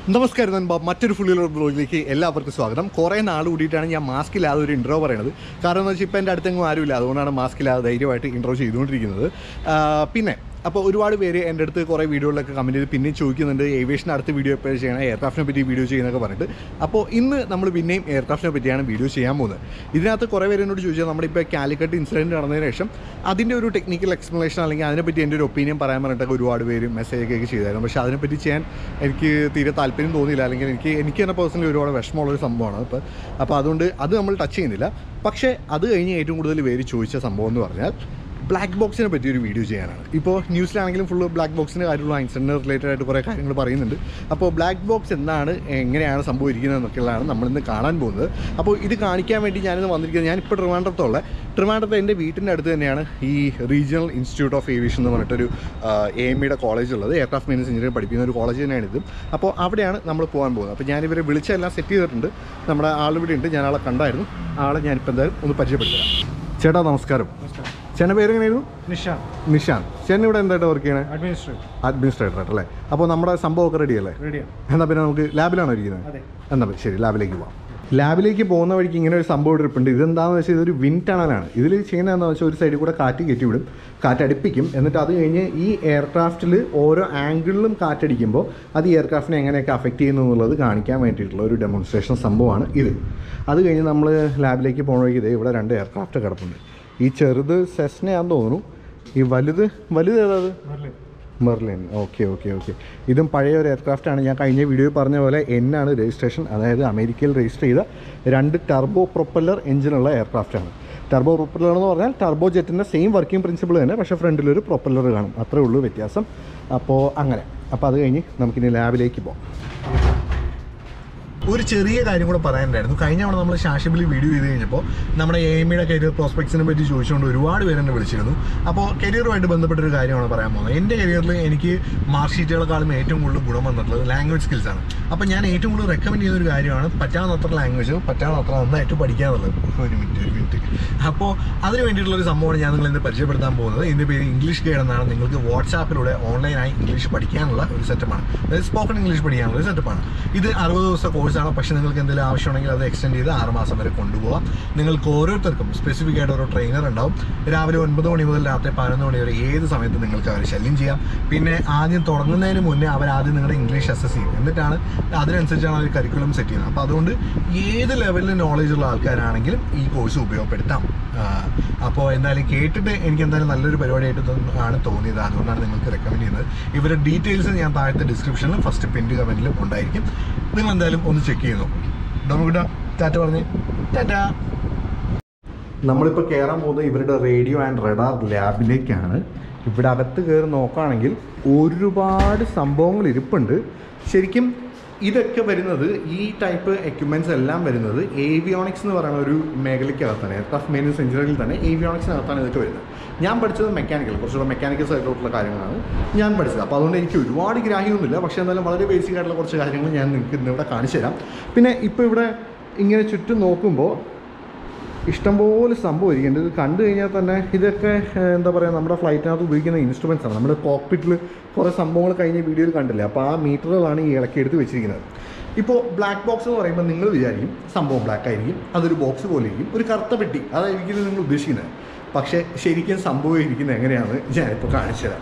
നമസ്കാരം നൻപ മറ്റൊരു ഫുള്ളിലുള്ള ബ്ലോഗിലേക്ക് എല്ലാവർക്കും സ്വാഗതം. കുറേ നാൾ കൂടിയിട്ടാണ് ഞാൻ മാസ്കില്ലാതെ ഒരു ഇൻട്രോ പറയുന്നത്. കാരണം എന്ന് വെച്ചാൽ ഇപ്പോൾ എൻ്റെ അടുത്തെങ്ങും ആരുമില്ല, അതുകൊണ്ടാണ് മാസ്കില്ലാതെ ധൈര്യമായിട്ട് ഇൻട്രോ ചെയ്തുകൊണ്ടിരിക്കുന്നത്. പിന്നെ അപ്പോൾ ഒരുപാട് പേര് എൻ്റെ അടുത്ത് കുറേ വീഡിയോകളിലൊക്കെ കമൻറ്റ് ചെയ്ത് പിന്നെയും ചോദിക്കുന്നുണ്ട് ഏവിയേഷൻ അടുത്ത വീഡിയോ എപ്പോഴും ചെയ്യണം, എയർക്രാഫ്റ്റിനെ പറ്റി വീഡിയോ ചെയ്യുന്നതൊക്കെ പറഞ്ഞിട്ട്. അപ്പോൾ ഇന്ന് നമ്മൾ പിന്നെയും എയർക്രാഫ്റ്റിനെ പറ്റിയാണ് വീഡിയോ ചെയ്യാൻ പോകുന്നത്. ഇതിനകത്ത് കുറേ പേര് എന്നോട് ചോദിച്ചാൽ നമ്മളിപ്പോൾ കാലിക്കറ്റ് ഇൻസിഡൻറ്റ് നടന്നതിന് ശേഷം അതിൻ്റെ ഒരു ടെക്നിക്കൽ എക്സ്പ്ലനേഷൻ അല്ലെങ്കിൽ അതിനെപ്പറ്റി എൻ്റെ ഒരു ഒപ്പീനിയൻ പറയാൻ പറഞ്ഞിട്ടൊക്കെ ഒരുപാട് പേര് മെസ്സേജൊക്കെ ചെയ്തായിരുന്നു. പക്ഷേ അതിനെപ്പറ്റി ചെയ്യാൻ എനിക്ക് തീരെ താല്പര്യം തോന്നിയില്ല, അല്ലെങ്കിൽ എനിക്ക് തന്നെ പേഴ്സണലി ഒരുപാട് വിഷമമുള്ളൊരു സംഭവമാണ്. അപ്പോൾ അതുകൊണ്ട് അത് നമ്മൾ ടച്ച് ചെയ്യുന്നില്ല. പക്ഷേ അത് കഴിഞ്ഞ് ഏറ്റവും കൂടുതൽ പേര് ചോദിച്ച സംഭവം എന്ന് പറഞ്ഞാൽ ബ്ലാക്ക് ബോക്സിനെ പറ്റി ഒരു വീഡിയോ ചെയ്യാനാണ്. ഇപ്പോൾ ന്യൂസിലാണെങ്കിലും ഫുള്ള് ബ്ലാക്ക് ബോക്സിൻ്റെ കാര്യമുള്ള ഇൻസിഡൻറ്റ് റിലേറ്റഡ് ആയിട്ട് കുറേ കാര്യങ്ങൾ പറയുന്നുണ്ട്. അപ്പോൾ ബ്ലാക്ക് ബോക്സ് എന്താണ്, എങ്ങനെയാണ് സംഭവിക്കുന്നത് എന്നൊക്കെയുള്ളതാണ് നമ്മളിന്ന് കാണാൻ പോകുന്നത്. അപ്പോൾ ഇത് കാണിക്കാൻ വേണ്ടി ഞാനിന്ന് വന്നിരിക്കുന്നത്, ഞാനിപ്പോൾ ട്രിവാൻഡ്രത്തെ എൻ്റെ വീട്ടിൻ്റെ അടുത്ത് തന്നെയാണ് ഈ റീജിയണൽ ഇൻസ്റ്റിറ്റ്യൂട്ട് ഓഫ് ഏവിയേഷൻ എന്ന് പറഞ്ഞിട്ടൊരു AMEയുടെ കോളേജ് ഉള്ളത്. എയർക്രാഫ്റ്റ് മെയിൻ്റനൻസ് എഞ്ചിനീയറിംഗ് പഠിപ്പിക്കുന്ന ഒരു കോളേജ് തന്നെയാണിത്. അപ്പോൾ അവിടെയാണ് നമ്മൾ പോകാൻ പോകുന്നത്. അപ്പോൾ ഞാനിവരെ വിളിച്ചെല്ലാം സെറ്റ് ചെയ്തിട്ടുണ്ട്. നമ്മുടെ ആളിവിടെ ഉണ്ട്, ഞാൻ ആളെ കണ്ടായിരുന്നു. ആളെ ഞാനിപ്പോൾ എന്തായാലും ഒന്ന് പരിചയപ്പെടുത്തരാം. ചേട്ടാ നമസ്കാരം. ചേട്ടൻ്റെ പേരെങ്ങനെയായിരുന്നു? നിഷാൻ. ചേട്ടൻ ഇവിടെ എന്തായിട്ട് വർക്ക് ചെയ്യണേ? അഡ്മിനിസ്ട്രേറ്റർ ആയിട്ടല്ലേ. അപ്പോൾ നമ്മുടെ സംഭവമൊക്കെ റെഡി അല്ലേ? എന്നാൽ പിന്നെ നമുക്ക് ലാബിലാണോ ഇരിക്കുന്നത്? എന്നാൽ ശരി, ലാബിലേക്ക് പോകാം. ലാബിലേക്ക് പോകുന്ന വഴിക്ക് ഇങ്ങനെ ഒരു സംഭവം ഇട്ടിട്ടുണ്ട്. ഇതെന്താണെന്ന് വെച്ചാൽ ഇതൊരു വിൻഡ് ടണലാണ്. ഇതിൽ ചെയ്യുന്നതെന്ന് വെച്ചാൽ ഒരു സൈഡിൽ കൂടെ കാറ്റ് കയറ്റിവിടും, കാറ്റടിപ്പിക്കും. എന്നിട്ട് അത് കഴിഞ്ഞ് ഈ എയർക്രാഫ്റ്റിൽ ഓരോ ആംഗിളിലും കാറ്റടിക്കുമ്പോൾ അത് ഈ എയർക്രാഫ്റ്റിനെ എങ്ങനെയൊക്കെ അഫക്റ്റ് ചെയ്യുന്നു എന്നുള്ളത് കാണിക്കാൻ വേണ്ടിയിട്ടുള്ള ഒരു ഡെമോൺസ്ട്രേഷൻ സംഭവമാണ് ഇത്. അത് കഴിഞ്ഞ് നമ്മൾ ലാബിലേക്ക് പോകുന്ന വഴിക്ക് ഇതേ ഇവിടെ 2 എയർക്രാഫ്റ്റ് കിടപ്പുണ്ട്. ഈ ചെറുത് സെസ്നയാണെന്ന് തോന്നുന്നു. ഈ വലുത് ഏതാത്? മെർലിൻ. ഓക്കെ. ഇതും പഴയ ഒരു എയർക്രാഫ്റ്റാണ്. ഞാൻ കഴിഞ്ഞ വീഡിയോയിൽ പറഞ്ഞ പോലെ എന്നാണ് രജിസ്ട്രേഷൻ, അതായത് അമേരിക്കയിൽ രജിസ്റ്റർ ചെയ്ത 2 ടർബോ പ്രൊപ്പല്ലർ എഞ്ചിനുള്ള എയർക്രാഫ്റ്റാണ്. ടർബോ പ്രൊപ്പല്ലർ എന്ന് പറഞ്ഞാൽ ടർബോ ജെറ്റിൻ്റെ സെയിം വർക്കിംഗ് പ്രിൻസിപ്പിൾ തന്നെ, പക്ഷേ ഫ്രണ്ടിലൊരു പ്രൊപ്പല്ലർ കാണും, അത്രേ ഉള്ളൂ വ്യത്യാസം. അപ്പോൾ അത് കഴിഞ്ഞ് നമുക്കിനി ലാബിലേക്ക് പോകാം. ഒരു ചെറിയ കാര്യം കൂടെ പറയാനുണ്ടായിരുന്നു. കഴിഞ്ഞ തവണ നമ്മൾ ശാശിബിലി വീഡിയോ ചെയ്ത് കഴിഞ്ഞപ്പോൾ നമ്മുടെ AMEയുടെ കരിയർ പ്രോസ്പെക്ട്സിനെ പറ്റി ചോദിച്ചുകൊണ്ട് ഒരുപാട് പേര് എന്നെ വിളിച്ചിരുന്നു. അപ്പോൾ കരിയറുമായിട്ട് ബന്ധപ്പെട്ടൊരു കാര്യമാണ് പറയാൻ പോകുന്നത്. എൻ്റെ കരിയറിൽ എനിക്ക് മാർക്ക് ഷീറ്റുകളെക്കാളും ഏറ്റവും കൂടുതൽ ഗുണം വന്നിട്ടുള്ളത് ലാംഗ്വേജ് സ്കിൽസാണ്. അപ്പോൾ ഞാൻ ഏറ്റവും കൂടുതൽ റെക്കമെൻഡ് ചെയ്യുന്ന ഒരു കാര്യമാണ് പറ്റാവുന്നത്ര ലാംഗ്വേജ് പറ്റാവുന്നത്ര നന്നായിട്ട് പഠിക്കാനുള്ളത്. ഒരു മിനിറ്റ്. അപ്പോൾ അതിന് വേണ്ടിയിട്ടുള്ളൊരു സംഭവമാണ് ഞാൻ നിങ്ങളിന്ന് പരിചയപ്പെടുത്താൻ പോകുന്നത്. ഇതിൻ്റെ പേര് ഇംഗ്ലീഷ് ഗൈഡ് എന്നാണ്. നിങ്ങൾക്ക് വാട്സാപ്പിലൂടെ ഓൺലൈനായി ഇംഗ്ലീഷ് പഠിക്കാനുള്ള ഒരു സെറ്റപ്പാണ്, അതായത് സ്പോക്കൺ ഇംഗ്ലീഷ് പഠിക്കാനുള്ള ഒരു സെറ്റപ്പാണ്. ഇത് 60 ദിവസത്തെ കോഴ്സാണ്. പക്ഷേ നിങ്ങൾക്ക് എന്തെങ്കിലും ആവശ്യമുണ്ടെങ്കിൽ അത് എക്സ്റ്റെൻഡ് ചെയ്ത് 6 മാസം വരെ കൊണ്ടുപോകാം. നിങ്ങൾക്ക് ഓരോരുത്തർക്കും സ്പെസിഫിക് ആയിട്ട് ഓരോ ട്രെയിനർ ഉണ്ടാവും. രാവിലെ 9 മണി മുതൽ രാത്രി 11 മണി വരെ ഏത് സമയത്ത് നിങ്ങൾക്ക് അവരെ ശല്യം ചെയ്യാം. പിന്നെ ആദ്യം തുടങ്ങുന്നതിന് മുന്നേ അവരാദ്യം നിങ്ങളുടെ ഇംഗ്ലീഷ് അസസ് ചെയ്യും, എന്നിട്ടാണ് അതിനനുസരിച്ചാണ് അവർ കരിക്കുലം സെറ്റ് ചെയ്യുന്നത്. അപ്പോൾ അതുകൊണ്ട് ഏത് ലെവലിൽ നോളേജുള്ള ആൾക്കാരാണെങ്കിലും ഈ കോഴ്സ് ഉപയോഗപ്പെടുത്താം. അപ്പോൾ എന്തായാലും കേട്ടിട്ട് എനിക്ക് എന്തായാലും നല്ലൊരു പരിപാടിയായിട്ട് ആണ് തോന്നിയത്, അതുകൊണ്ടാണ് നിങ്ങൾക്ക് റെക്കമെൻഡ് ചെയ്യുന്നത്. ഇവരുടെ ഡീറ്റെയിൽസ് ഞാൻ താഴത്തെ ഡിസ്ക്രിപ്ഷനിലും ഫസ്റ്റ് പിൻഡ് കമൻറ്റിലും ഉണ്ടായിരിക്കും. നിങ്ങൾ എന്തായാലും ഒന്ന് ചെക്ക് ചെയ്ത് നോക്കും. ഡോമിഗുഡ ടാറ്റ പറഞ്ഞ് ടാറ്റാ. നമ്മളിപ്പോൾ കയറാൻ പോകുന്നത് ഇവരുടെ റേഡിയോ ആൻഡ് റഡാർ ലാബിലേക്കാണ്. ഇവിടെ അകത്ത് കയറി നോക്കുകയാണെങ്കിൽ ഒരുപാട് സംഭവങ്ങൾ ഇരിപ്പുണ്ട്. ശരിക്കും ഇതൊക്കെ വരുന്നത്, ഈ ടൈപ്പ് എക്യുപ്മെൻറ്റ്സ് എല്ലാം വരുന്നത് ഏവിയോണിക്സ് എന്ന് പറയുന്ന ഒരു മേഖലയ്ക്കകത്താണ്. എയർക്രാഫ്റ്റ് മെയിൻ്റനൻസ് എഞ്ചിനീയറിംഗിൽ തന്നെ ഏവിയോണിക്സിനകത്താണ് ഇതൊക്കെ വരുന്നത്. ഞാൻ പഠിച്ചത് മെക്കാനിക്കൽ, കുറച്ചുകൂടെ മെക്കാനിക്കൽ സൈഡിലോട്ടുള്ള കാര്യങ്ങളാണ് ഞാൻ പഠിച്ചത്. അപ്പോൾ അതുകൊണ്ട് എനിക്ക് ഒരുപാട് ഗ്രാഹ്യമൊന്നുമില്ല, പക്ഷേ എന്തായാലും വളരെ ബേസിക് ആയിട്ടുള്ള കുറച്ച് കാര്യങ്ങൾ ഞാൻ നിങ്ങൾക്ക് ഇന്നിവിടെ കാണിച്ചു തരാം. പിന്നെ ഇപ്പോൾ ഇവിടെ ഇങ്ങനെ ചുറ്റും നോക്കുമ്പോൾ ഇഷ്ടംപോലെ സംഭവം ഇരിക്കുന്നുണ്ട്. ഇത് കണ്ടു കഴിഞ്ഞാൽ തന്നെ ഇതൊക്കെ എന്താ പറയുക, നമ്മുടെ ഫ്ലൈറ്റിനകത്ത് ഉപയോഗിക്കുന്ന ഇൻസ്ട്രുമെൻറ്റ്സ് ആണ്. നമ്മുടെ കോക്പിറ്റിൽ കുറേ സംഭവങ്ങൾ കഴിഞ്ഞ വീഡിയോയിൽ കണ്ടില്ലേ, അപ്പോൾ ആ മീറ്ററുകളാണ് ഈ ഇളക്കി എടുത്ത് വെച്ചിരിക്കുന്നത്. ഇപ്പോൾ ബ്ലാക്ക് ബോക്സ് എന്ന് പറയുമ്പോൾ നിങ്ങൾ വിചാരിക്കും സംഭവം ബ്ലാക്ക് ആയിരിക്കും, അതൊരു ബോക്സ് പോലെ ഇരിക്കും, ഒരു കറുത്ത പെട്ടി, അതായിരിക്കും നിങ്ങൾ ഉദ്ദേശിക്കുന്നത്. പക്ഷേ ശരിക്കും സംഭവം ഇരിക്കുന്നത് എങ്ങനെയാണെന്ന് ഞാനിപ്പോൾ കാണിച്ചു തരാം.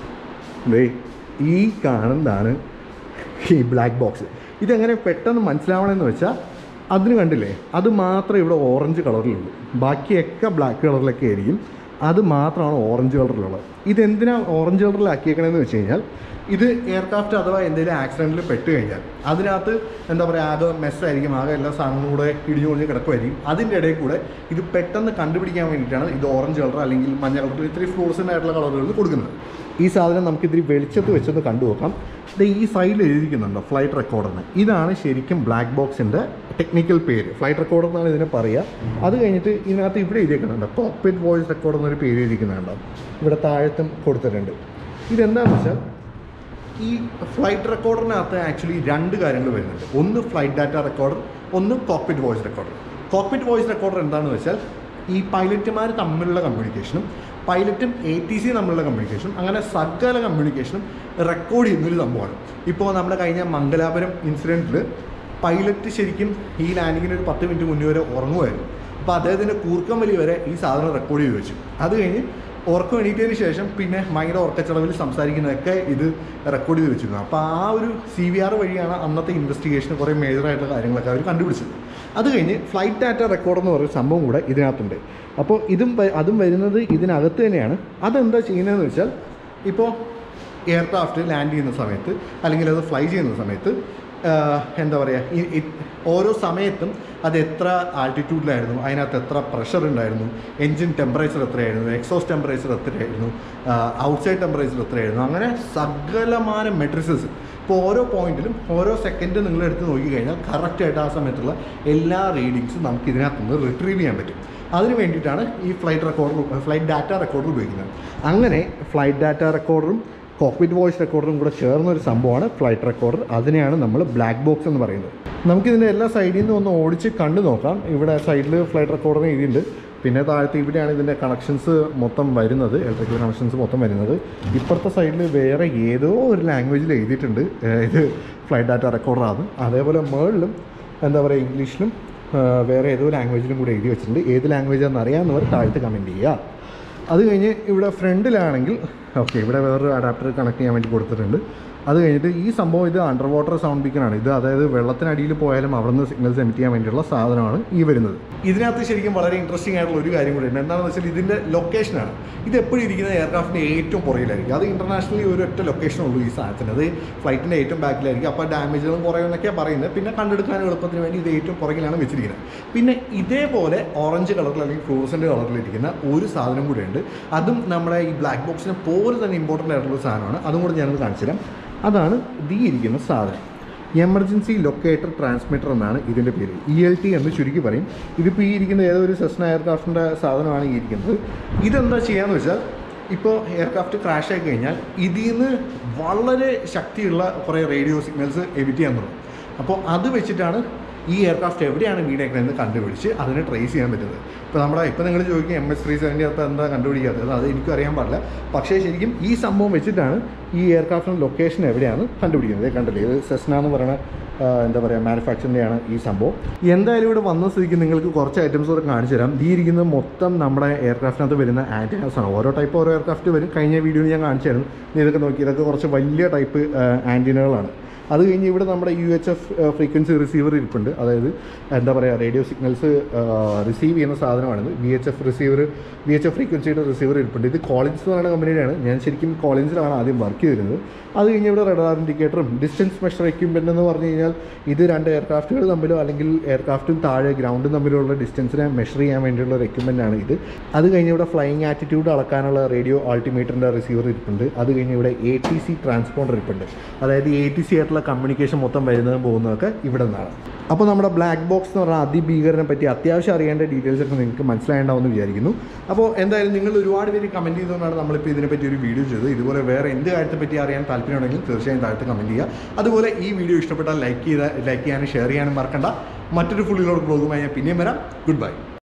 ഈ കാണുന്നതാണ് ഈ ബ്ലാക്ക് ബോക്സ്. ഇതെങ്ങനെ പെട്ടെന്ന് മനസ്സിലാവണമെന്ന് വെച്ചാൽ അതിന് കണ്ടില്ലേ, അത് മാത്രമേ ഇവിടെ ഓറഞ്ച് കളറിലുള്ളൂ, ബാക്കിയൊക്കെ ബ്ലാക്ക് കളറിലൊക്കെ ആയിരിക്കും. അത് മാത്രമാണ് ഓറഞ്ച് കളറിലുള്ളത്. ഇതെന്തിനാണ് ഓറഞ്ച് കളറിലാക്കിയേക്കണമെന്ന് വെച്ച് കഴിഞ്ഞാൽ, ഇത് എയർക്രാഫ്റ്റ് അഥവാ എന്തെങ്കിലും ആക്സിഡൻറ്റിൽ പെട്ട് കഴിഞ്ഞാൽ അതിനകത്ത് എന്താ പറയുക, ആകെ മെസ്സായിരിക്കും, ആകെ എല്ലാ സാധനങ്ങളും കൂടെ ഇടിഞ്ഞു പൊളിഞ്ഞ് കിടക്കുമായിരിക്കും. അതിൻ്റെ ഇടയിൽ കൂടെ ഇത് പെട്ടെന്ന് കണ്ടുപിടിക്കാൻ വേണ്ടിയിട്ടാണ് ഇത് ഓറഞ്ച് കളർ അല്ലെങ്കിൽ മഞ്ഞ കളർ, ഇത്തിരി ഫ്ലൂറസൻ്റ് ആയിട്ടുള്ള കളറുകൾ കൊടുക്കുന്നത്. ഈ സാധനം നമുക്കിതിരി വെളിച്ചത്ത് വെച്ചൊന്ന് കണ്ടു നോക്കാം. ഇത് ഈ സൈഡിൽ എഴുതിയിരിക്കുന്നുണ്ടോ ഫ്ലൈറ്റ് റെക്കോർഡറിന്. ഇതാണ് ശരിക്കും ബ്ലാക്ക് ബോക്സിൻ്റെ ടെക്നിക്കൽ പേര്, ഫ്ലൈറ്റ് റെക്കോർഡർ എന്നാണ് ഇതിനെ പറയുക. അത് കഴിഞ്ഞിട്ട് ഇതിനകത്ത് ഇവിടെ എഴുതിയിരിക്കുന്നുണ്ട് കോക്പിറ്റ് വോയിസ് റെക്കോർഡർ എന്നൊരു പേര് എഴുതിയിരിക്കുന്നുണ്ടോ, ഇവിടെ താഴത്തും കൊടുത്തിട്ടുണ്ട്. ഇതെന്താണെന്ന് വെച്ചാൽ ഈ ഫ്ലൈറ്റ് റെക്കോർഡറിനകത്ത് ആക്ച്വലി 2 കാര്യങ്ങൾ വരുന്നുണ്ട്. ഒന്ന് ഫ്ലൈറ്റ് ഡാറ്റ റെക്കോർഡർ, ഒന്ന് cockpit voice recorder. Cockpit voice recorder എന്താണെന്ന് വെച്ചാൽ ഈ പൈലറ്റുമാർ തമ്മിലുള്ള കമ്മ്യൂണിക്കേഷനും പൈലറ്റും ATC തമ്മിലുള്ള കമ്മ്യൂണിക്കേഷനും അങ്ങനെ സകല കമ്മ്യൂണിക്കേഷനും റെക്കോർഡ് ചെയ്യുന്നൊരു സംഭവമാണ്. ഇപ്പോൾ നമ്മുടെ കഴിഞ്ഞ മംഗലാപുരം ഇൻസിഡൻറ്റിൽ പൈലറ്റ് ശരിക്കും ഈ ലാൻഡിങ്ങിന് ഒരു 10 മിനിറ്റ് മുന്നേ വരെ ഉറങ്ങുമായിരുന്നു. അപ്പോൾ അദ്ദേഹത്തിൻ്റെ കൂർക്കം വലി വരെ ഈ സാധനം റെക്കോർഡ് ചെയ്ത് വെച്ചു. അത് കഴിഞ്ഞ് ഉറക്കം എണീറ്റതിന് ശേഷം പിന്നെ ഭയങ്കര ഉറക്കച്ചടവിൽ സംസാരിക്കുന്നതൊക്കെ ഇത് റെക്കോർഡ് ചെയ്ത് വെച്ചിരുന്നു. അപ്പോൾ ആ ഒരു CVR വഴിയാണ് അന്നത്തെ ഇൻവെസ്റ്റിഗേഷന് കുറേ മേജറായിട്ടുള്ള കാര്യങ്ങളൊക്കെ അവർ കണ്ടുപിടിച്ചത്. അത് കഴിഞ്ഞ് ഫ്ലൈറ്റ് ഡാറ്റ റെക്കോർഡ് എന്ന് പറയുന്ന സംഭവം കൂടെ ഇതിനകത്തുണ്ട്. അപ്പോൾ അതും വരുന്നത് ഇതിനകത്ത് തന്നെയാണ്. അതെന്താ ചെയ്യുന്നതെന്ന് വെച്ചാൽ ഇപ്പോൾ എയർക്രാഫ്റ്റ് ലാൻഡ് ചെയ്യുന്ന സമയത്ത് അല്ലെങ്കിൽ അത് ഫ്ലൈ ചെയ്യുന്ന സമയത്ത് എന്താ പറയുക, ഓരോ സമയത്തും അത് എത്ര ആൾട്ടിറ്റ്യൂഡിലായിരുന്നു, അതിനകത്ത് എത്ര പ്രഷർ ഉണ്ടായിരുന്നു, എൻജിൻ ടെമ്പറേച്ചർ എത്രയായിരുന്നു, എക്സോസ്റ്റ് ടെമ്പറേച്ചർ എത്രയായിരുന്നു, ഔട്ട്സൈഡ് ടെമ്പറേച്ചർ എത്രയായിരുന്നു, അങ്ങനെ സകലമാന മെട്രിസസ് ഇപ്പോൾ ഓരോ പോയിന്റിലും ഓരോ സെക്കൻഡ് നിങ്ങളെടുത്ത് നോക്കിക്കഴിഞ്ഞാൽ കറക്റ്റായിട്ട് ആ സമയത്തുള്ള എല്ലാ റീഡിങ്സും നമുക്ക് ഇതിനകത്തുനിന്ന് റിട്രീവ് ചെയ്യാൻ പറ്റും. അതിന് വേണ്ടിയിട്ടാണ് ഈ ഫ്ലൈറ്റ് ഡാറ്റ റെക്കോർഡർ ഉപയോഗിക്കുന്നത്. അങ്ങനെ ഫ്ലൈറ്റ് ഡാറ്റ റെക്കോർഡറും കോക്പിറ്റ് വോയിസ് റെക്കോർഡറും കൂടെ ചേർന്നൊരു സംഭവമാണ് ഫ്ലൈറ്റ് റെക്കോർഡർ. അതിനെയാണ് നമ്മൾ ബ്ലാക്ക് ബോക്സ് എന്ന് പറയുന്നത്. നമുക്കിതിൻ്റെ എല്ലാ സൈഡിൽ നിന്നും ഒന്ന് ഓടിച്ച് കണ്ടു നോക്കാം. ഇവിടെ സൈഡിൽ ഫ്ലൈറ്റ് റെക്കോർഡർ എഴുതിയിട്ടുണ്ട്. പിന്നെ താഴത്ത് ഇവിടെയാണ് ഇതിൻ്റെ കണക്ഷൻസ് മൊത്തം വരുന്നത്, ഇലക്ട്രിക്കൽ കണക്ഷൻസ് മൊത്തം വരുന്നത്. ഇപ്പുറത്തെ സൈഡിൽ വേറെ ഏതോ ഒരു ലാംഗ്വേജിൽ എഴുതിയിട്ടുണ്ട് ഇത് ഫ്ലൈറ്റ് ഡാറ്റ റെക്കോർഡറാണ്. അതേപോലെ മേളിലും എന്താ പറയുക, ഇംഗ്ലീഷിലും വേറെ ഏതോ ലാംഗ്വേജിലും കൂടെ എഴുതി വെച്ചിട്ടുണ്ട്. ഏത് ലാംഗ്വേജാണെന്ന് അറിയാവുന്നവർ താഴത്ത് കമൻറ്റ് ചെയ്യുക. അത് കഴിഞ്ഞ് ഇവിടെ ഫ്രണ്ടിലാണെങ്കിൽ ഓക്കെ, ഇവിടെ വേറൊരു അഡാപ്റ്റർ കണക്ട് ചെയ്യാൻ വേണ്ടി കൊടുത്തിട്ടുണ്ട്. അത് കഴിഞ്ഞിട്ട് ഈ സംഭവം ഇത് അണ്ടർ വാട്ടർ സൗണ്ട് ബീക്കനാണ്. ഇത് അതായത് വെള്ളത്തിനടിയിൽ പോയാലും അവിടെ നിന്ന് സിഗ്നൽസ് എമിറ്റ് ചെയ്യാൻ വേണ്ടിയുള്ള സാധനമാണ് ഈ വരുന്നത്. ഇതിനകത്ത് ശരിക്കും വളരെ ഇൻട്രസ്റ്റിംഗ് ആയിട്ടുള്ള ഒരു കാര്യം കൂടി ഉണ്ട്. എന്താണെന്ന് വെച്ചാൽ ഇതിൻ്റെ ലൊക്കേഷനാണ്. ഇത് എപ്പോഴും ഇരിക്കുന്ന എയർക്രാഫ്റ്റിൻ്റെ ഏറ്റവും പുറകിലായിരിക്കും. അത് ഇൻ്റർനാഷണലി ഒരൊറ്റ ലൊക്കേഷനുള്ളൂ ഈ സാധനത്തിന്. അത് ഫ്ലൈറ്റിൻ്റെ ഏറ്റവും ബാക്കിലായിരിക്കും. അപ്പോൾ ഡാമേജുകളും കുറയുമെന്നൊക്കെയാണ് പറയുന്നത്. പിന്നെ കണ്ടെടുക്കാൻ എളുപ്പത്തിന് വേണ്ടി ഇത് ഏറ്റവും പുറകിലാണ് വെച്ചിരിക്കുന്നത്. പിന്നെ ഇതേപോലെ ഓറഞ്ച് കളറിൽ അല്ലെങ്കിൽ ഫ്ലൂറസെൻ്റ് കളറിലിരിക്കുന്ന ഒരു സാധനം കൂടെ ഉണ്ട്. അതും നമ്മുടെ ഈ ബ്ലാക്ക് ബോക്സിനെ പോലെ തന്നെ ഇമ്പോർട്ടൻ്റ് ആയിട്ടുള്ള സാധനമാണ്. അതും കൂടെ ഞാനത് കാണിച്ചു തരാം. അതാണ് ഇരിക്കുന്ന സാധനം. എമർജൻസി ലൊക്കേറ്റർ ട്രാൻസ്മിറ്റർ എന്നാണ് ഇതിൻ്റെ പേര്. ELT എന്ന് ചുരുക്കി പറയും. ഇതിപ്പോൾ ഈ ഇരിക്കുന്ന ഏതോ ഒരു സെസ്ന എയർക്രാഫ്റ്റിൻ്റെ സാധനമാണ് ഈ ഇരിക്കുന്നത്. ഇതെന്താ ചെയ്യാന്ന് വെച്ചാൽ, ഇപ്പോൾ എയർക്രാഫ്റ്റ് ക്രാഷ് ആയി കഴിഞ്ഞാൽ ഇതിൽ നിന്ന് വളരെ ശക്തിയുള്ള കുറേ റേഡിയോ സിഗ്നൽസ് എമിറ്റ് ചെയ്യാൻ തുടങ്ങും. അപ്പോൾ അത് വെച്ചിട്ടാണ് ഈ എയർക്രാഫ്റ്റ് എവിടെയാണ് വീണേക്കണമെന്ന് കണ്ടുപിടിച്ച് അതിനെ ട്രേസ് ചെയ്യാൻ പറ്റുന്നത്. ഇപ്പോൾ നിങ്ങൾ ചോദിക്കും MS-370 അപ്പോൾ എന്താ കണ്ടുപിടിക്കാത്തത്, അത് എനിക്കും അറിയാൻ പാടില്ല. പക്ഷേ ശരിക്കും ഈ സംഭവം വെച്ചിട്ടാണ് ഈ എയർക്രാഫ്റ്റിൻ്റെ ലൊക്കേഷൻ എവിടെയാണ് കണ്ടുപിടിക്കുന്നത്. കണ്ടില്ലേ, ഇത് സെസ്ന എന്ന് പറയുന്ന എന്താ പറയുക മാനുഫാക്ചറിൻ്റെയാണ് ഈ സംഭവം. എന്തായാലും ഇവിടെ വന്ന സ്ഥിതിക്ക് നിങ്ങൾക്ക് കുറച്ച് ഐറ്റംസ് കൂടെ കാണിച്ചു തരാം. ഈ ഇരിക്കുന്നത് മൊത്തം നമ്മുടെ എയർക്രാഫ്റ്റിനകത്ത് വരുന്ന ആൻറ്റിനാസാണ്. ഓരോ ടൈപ്പ് ഓരോ എയർക്രാഫ്റ്റ് വരും. കഴിഞ്ഞ വീഡിയോയിൽ ഞാൻ കാണിച്ചായിരുന്നു. ഇതൊക്കെ നോക്കി, ഇതൊക്കെ കുറച്ച് വലിയ ടൈപ്പ് ആൻറ്റിനകളാണ്. അത് കഴിഞ്ഞ് ഇവിടെ നമ്മുടെ UHF ഫ്രീക്വൻസി റിസീവർ ഇരിപ്പുണ്ട്. അതായത് എന്താ പറയുക, റേഡിയോ സിഗ്നൽസ് റിസീവ് ചെയ്യുന്ന സാധനമാണിത്. VHF ഫ്രീക്വൻസിയുടെ റിസീവർ ഇരിപ്പുണ്ട്. ഇത് കോളിൻസ് എന്ന് പറയുന്ന കമ്പനിയുടെയാണ്. ഞാൻ ശരിക്കും കോളിൻസിലാണ് ആദ്യം വർക്ക് ചെയ്തിരുന്നത്. അത് കഴിഞ്ഞ് ഇവിടെ റഡാർ ഇൻഡിക്കേറ്ററും ഡിസ്റ്റൻസ് മെഷർ എക്യുപ്മെൻ്റ് എന്ന് പറഞ്ഞു കഴിഞ്ഞാൽ ഇത് രണ്ട് എയർക്രാഫ്റ്റുകൾ തമ്മിലോ അല്ലെങ്കിൽ എയർക്രാഫ്റ്റും താഴെ ഗ്രൗണ്ടും തമ്മിലുള്ള ഡിസ്റ്റൻസിനെ മെഷർ ചെയ്യാൻ വേണ്ടിയുള്ള ഒരു എക്യുപ്മെൻ്റാണ് ഇത്. അത് കഴിഞ്ഞ് ഇവിടെ ഫ്ലൈയിങ് ആറ്റിറ്റ്യൂഡ് അളക്കാനുള്ള റേഡിയോ ആൾട്ടിമീറ്ററിൻ്റെ റിസീവർ ഇരിപ്പുണ്ട്. അത് കഴിഞ്ഞ് ഇവിടെ ATC ട്രാൻസ്പോണ്ടർ ഇരിപ്പുണ്ട്. അതായത് ATC ആയിട്ടുള്ള കമ്മ്യൂണിക്കേഷൻ മൊത്തം വരുന്നതും പോകുന്നതൊക്കെ ഇവിടെ നിന്നാണ്. അപ്പോൾ നമ്മുടെ ബ്ലാക്ക് ബോക്സ് എന്ന് പറഞ്ഞാൽ അതിഭീകരനെ പറ്റി അത്യാവശ്യം അറിയേണ്ട ഡീറ്റെയിൽസ് ഒക്കെ നിങ്ങൾക്ക് മനസ്സിലായിട്ടുണ്ടാവുമെന്ന് വിചാരിക്കുന്നു. അപ്പോൾ എന്തായാലും നിങ്ങൾ ഒരുപാട് പേര് കമൻറ്റ് ചെയ്തുകൊണ്ടാണ് നമ്മളിപ്പോൾ ഇതിനെപ്പറ്റി ഒരു വീഡിയോ ചെയ്തത്. ഇതുപോലെ വേറെ എന്ത് കാര്യത്തെപ്പറ്റി അറിയാൻ താല്പര്യമുണ്ടെങ്കിൽ തീർച്ചയായും താഴത്ത് കമൻറ്റ് ചെയ്യുക. അതുപോലെ ഈ വീഡിയോ ഇഷ്ടപ്പെട്ടാൽ ലൈക്ക് ചെയ്യാനും ഷെയർ ചെയ്യാനും മറക്കണ്ട. മറ്റൊരു ഫുൾ വ്ലോഗുമായി ഞാൻ പിന്നെയും വരാം. Good by.